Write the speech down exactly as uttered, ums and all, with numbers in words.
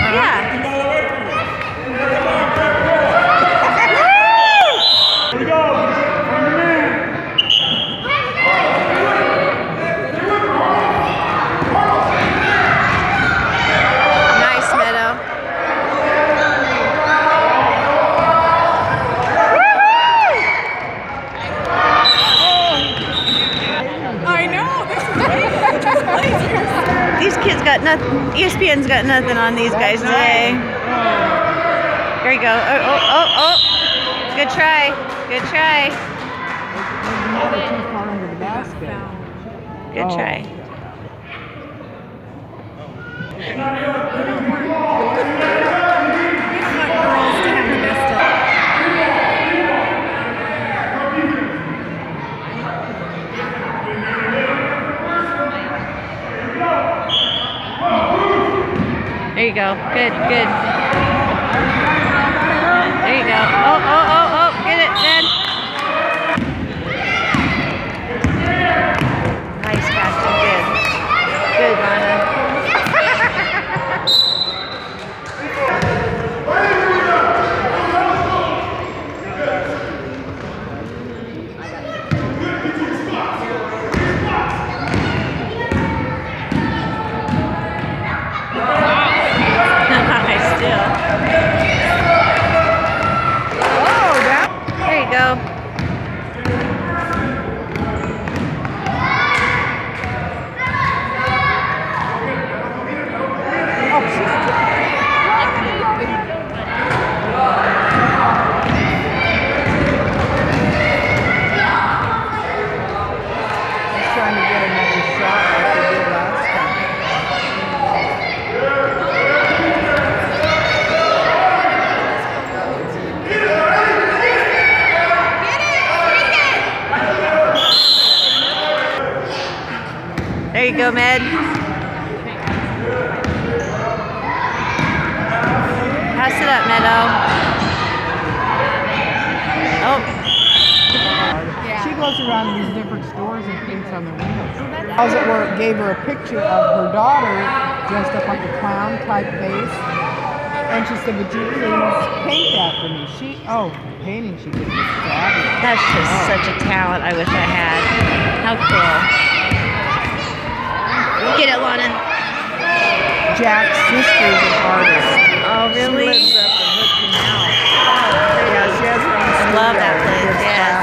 Yeah. Here we go. Nice, Meadow. I know. This is great. These kids got nothing. E S P N's got nothing on these guys today. There you go. Oh, oh, oh, oh. Good try. Good try. Good try. There you go. Good, good. There you go. Oh, oh, oh, oh. Get it, Ned. Nice catch. Good. Good, Lana. Go. There you go, Med. Pass it up, Meadow. Oh. Yeah. She goes around these different stores and paints on the windows. How's it work? Gave her a picture of her daughter dressed up like a clown type face. And she said, would you please paint that for me? She, oh, painting she did was fabulous. That's just oh. such a talent I wish I had. How cool. Get it, Lana. Jack's sister is an artist. Oh, really? She lives up in Hood Canal. Oh, yeah, she has her own I love that place, yeah.